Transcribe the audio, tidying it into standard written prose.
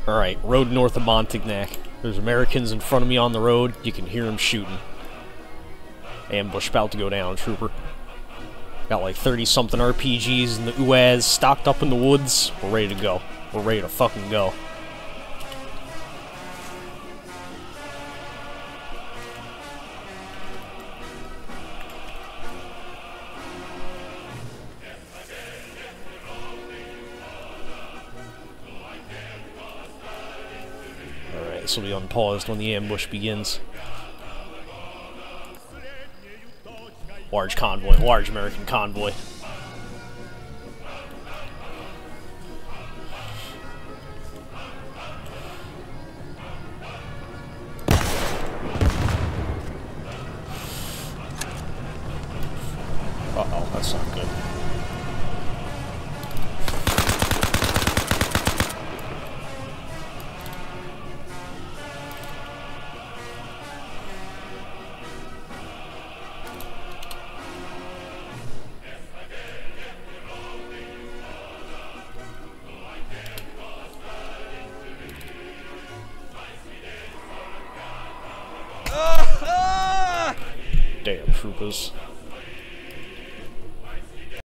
Alright, road north of Montignac. There's Americans in front of me on the road. You can hear them shooting. Ambush about to go down, trooper. Got like 30-something RPGs and the UAZ stocked up in the woods. We're ready to go. We're ready to fucking go. Alright, this will be unpaused when the ambush begins. Large convoy, large American convoy. Uh-oh, that's not good. Damn, troopers.